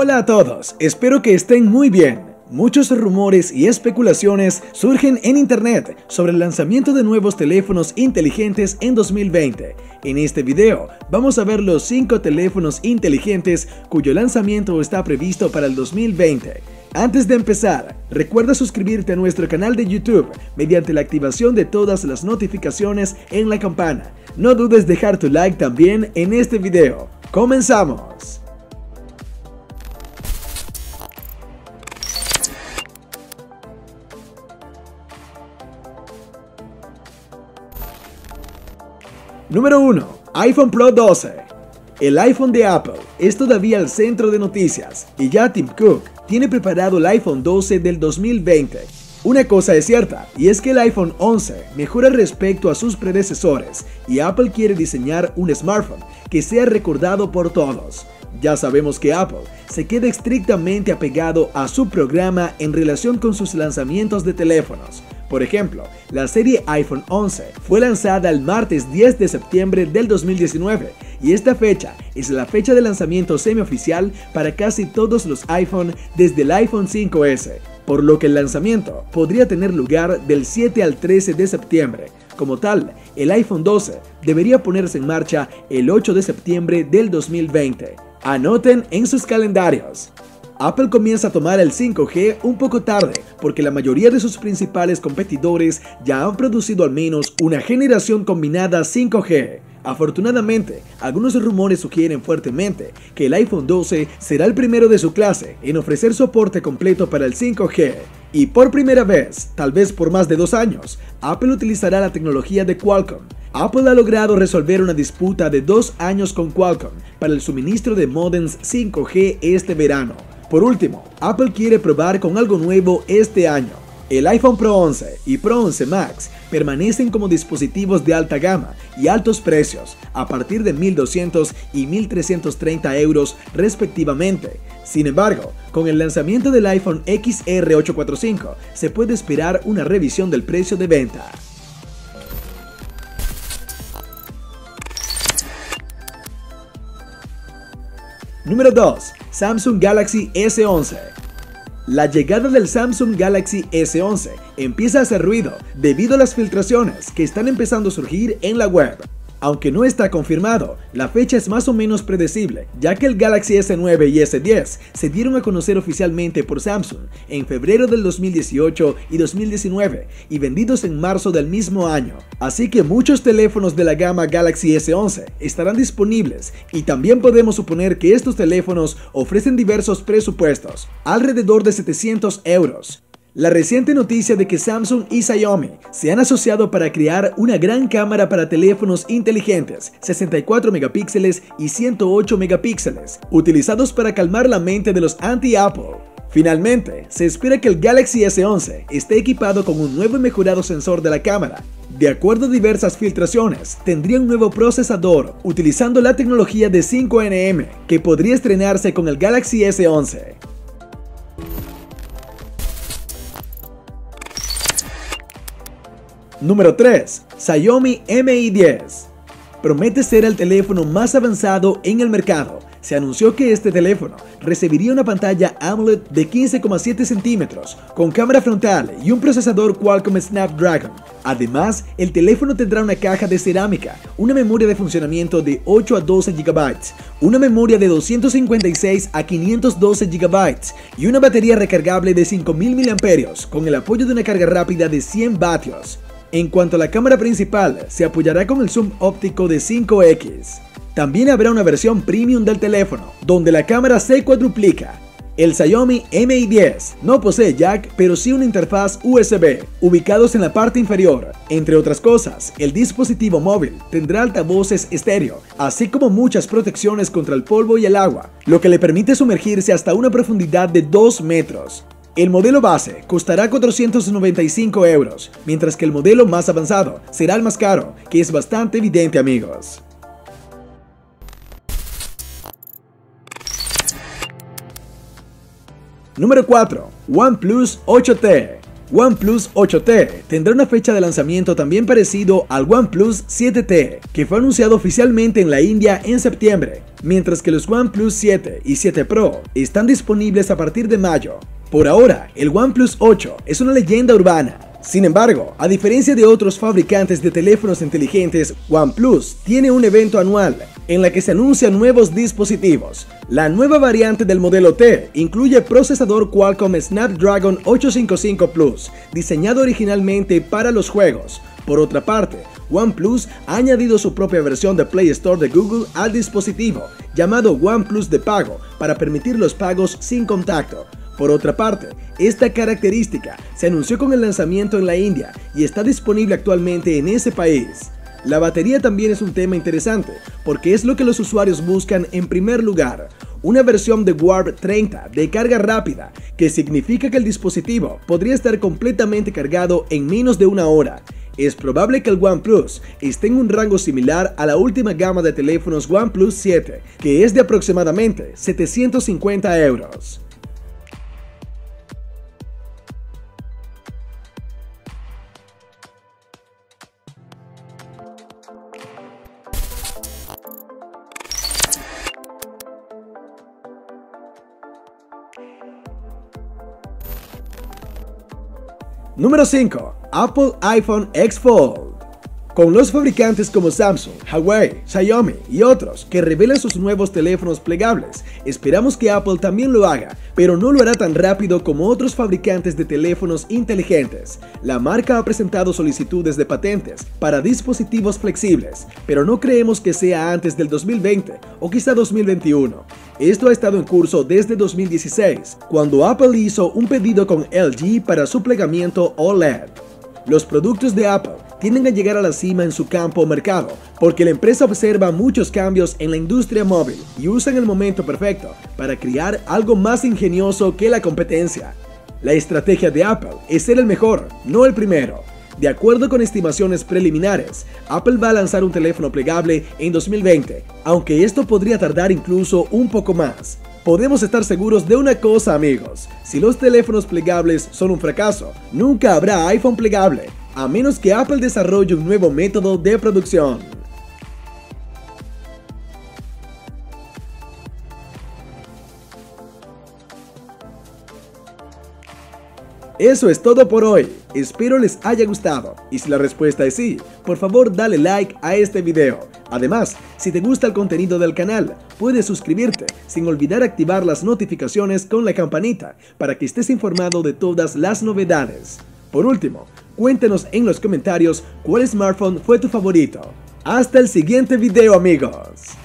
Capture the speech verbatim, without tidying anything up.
Hola a todos, espero que estén muy bien. Muchos rumores y especulaciones surgen en internet sobre el lanzamiento de nuevos teléfonos inteligentes en dos mil veinte. En este video vamos a ver los cinco teléfonos inteligentes cuyo lanzamiento está previsto para el dos mil veinte. Antes de empezar, recuerda suscribirte a nuestro canal de YouTube mediante la activación de todas las notificaciones en la campana. No dudes dejar tu like también en este video. ¡Comenzamos! Número uno. iPhone Pro doce. El iPhone de Apple es todavía el centro de noticias y ya Tim Cook tiene preparado el iPhone doce del dos mil veinte. Una cosa es cierta, y es que el iPhone once mejora respecto a sus predecesores y Apple quiere diseñar un smartphone que sea recordado por todos. Ya sabemos que Apple se queda estrictamente apegado a su programa en relación con sus lanzamientos de teléfonos. Por ejemplo, la serie iPhone once fue lanzada el martes diez de septiembre del dos mil diecinueve y esta fecha es la fecha de lanzamiento semioficial para casi todos los iPhone desde el iPhone cinco ese, por lo que el lanzamiento podría tener lugar del siete al trece de septiembre. Como tal, el iPhone doce debería ponerse en marcha el ocho de septiembre del dos mil veinte. Anoten en sus calendarios. Apple comienza a tomar el cinco G un poco tarde porque la mayoría de sus principales competidores ya han producido al menos una generación combinada cinco G. Afortunadamente, algunos rumores sugieren fuertemente que el iPhone doce será el primero de su clase en ofrecer soporte completo para el cinco G. Y por primera vez, tal vez por más de dos años, Apple utilizará la tecnología de Qualcomm. Apple ha logrado resolver una disputa de dos años con Qualcomm para el suministro de módems cinco G este verano. Por último, Apple quiere probar con algo nuevo este año. El iPhone Pro once y Pro once Max permanecen como dispositivos de alta gama y altos precios, a partir de mil doscientos y mil trescientos treinta euros respectivamente. Sin embargo, con el lanzamiento del iPhone X R ochocientos cuarenta y cinco se puede esperar una revisión del precio de venta. Número dos. Samsung Galaxy S once. La llegada del Samsung Galaxy S once empieza a hacer ruido debido a las filtraciones que están empezando a surgir en la web. Aunque no está confirmado, la fecha es más o menos predecible, ya que el Galaxy S nueve y S diez se dieron a conocer oficialmente por Samsung en febrero del dos mil dieciocho y dos mil diecinueve y vendidos en marzo del mismo año. Así que muchos teléfonos de la gama Galaxy S once estarán disponibles y también podemos suponer que estos teléfonos ofrecen diversos presupuestos, alrededor de setecientos euros. La reciente noticia de que Samsung y Xiaomi se han asociado para crear una gran cámara para teléfonos inteligentes, sesenta y cuatro megapíxeles y ciento ocho megapíxeles, utilizados para calmar la mente de los anti-Apple. Finalmente, se espera que el Galaxy S once esté equipado con un nuevo y mejorado sensor de la cámara. De acuerdo a diversas filtraciones, tendría un nuevo procesador utilizando la tecnología de cinco N M que podría estrenarse con el Galaxy S once. Número tres. Xiaomi Mi diez. Promete ser el teléfono más avanzado en el mercado. Se anunció que este teléfono recibiría una pantalla AMOLED de quince coma siete centímetros, con cámara frontal y un procesador Qualcomm Snapdragon. Además, el teléfono tendrá una caja de cerámica, una memoria de funcionamiento de ocho a doce gigabytes, una memoria de doscientos cincuenta y seis a quinientos doce gigabytes y una batería recargable de cinco mil miliamperios hora con el apoyo de una carga rápida de cien vatios. En cuanto a la cámara principal, se apoyará con el zoom óptico de cinco equis. También habrá una versión premium del teléfono, donde la cámara se cuadruplica. El Xiaomi Mi diez no posee jack, pero sí una interfaz U S B, ubicados en la parte inferior. Entre otras cosas, el dispositivo móvil tendrá altavoces estéreo, así como muchas protecciones contra el polvo y el agua, lo que le permite sumergirse hasta una profundidad de dos metros. El modelo base costará cuatrocientos noventa y cinco euros, mientras que el modelo más avanzado será el más caro, que es bastante evidente, amigos. Número cuatro. OnePlus ocho T. OnePlus ocho T tendrá una fecha de lanzamiento también parecido al OnePlus siete T, que fue anunciado oficialmente en la India en septiembre, mientras que los OnePlus siete y siete Pro están disponibles a partir de mayo. Por ahora, el OnePlus ocho es una leyenda urbana. Sin embargo, a diferencia de otros fabricantes de teléfonos inteligentes, OnePlus tiene un evento anual en la que se anuncian nuevos dispositivos. La nueva variante del modelo T incluye procesador Qualcomm Snapdragon ochocientos cincuenta y cinco Plus, diseñado originalmente para los juegos. Por otra parte, OnePlus ha añadido su propia versión de Play Store de Google al dispositivo, llamado OnePlus de pago, para permitir los pagos sin contacto. Por otra parte, esta característica se anunció con el lanzamiento en la India y está disponible actualmente en ese país. La batería también es un tema interesante, porque es lo que los usuarios buscan en primer lugar. Una versión de Warp treinta de carga rápida, que significa que el dispositivo podría estar completamente cargado en menos de una hora. Es probable que el OnePlus esté en un rango similar a la última gama de teléfonos OnePlus siete, que es de aproximadamente setecientos cincuenta euros. Número cinco. Apple iPhone X Fold. Con los fabricantes como Samsung, Huawei, Xiaomi y otros que revelan sus nuevos teléfonos plegables, esperamos que Apple también lo haga, pero no lo hará tan rápido como otros fabricantes de teléfonos inteligentes. La marca ha presentado solicitudes de patentes para dispositivos flexibles, pero no creemos que sea antes del dos mil veinte o quizá dos mil veintiuno. Esto ha estado en curso desde dos mil dieciséis, cuando Apple hizo un pedido con L G para su plegamiento O L E D. Los productos de Apple tienden a llegar a la cima en su campo o mercado, porque la empresa observa muchos cambios en la industria móvil y usan el momento perfecto para crear algo más ingenioso que la competencia. La estrategia de Apple es ser el mejor, no el primero. De acuerdo con estimaciones preliminares, Apple va a lanzar un teléfono plegable en dos mil veinte, aunque esto podría tardar incluso un poco más. Podemos estar seguros de una cosa, amigos: si los teléfonos plegables son un fracaso, nunca habrá iPhone plegable, a menos que Apple desarrolle un nuevo método de producción. Eso es todo por hoy, espero les haya gustado, y si la respuesta es sí, por favor dale like a este video. Además, si te gusta el contenido del canal, puedes suscribirte sin olvidar activar las notificaciones con la campanita para que estés informado de todas las novedades. Por último, cuéntanos en los comentarios cuál smartphone fue tu favorito. Hasta el siguiente video, amigos.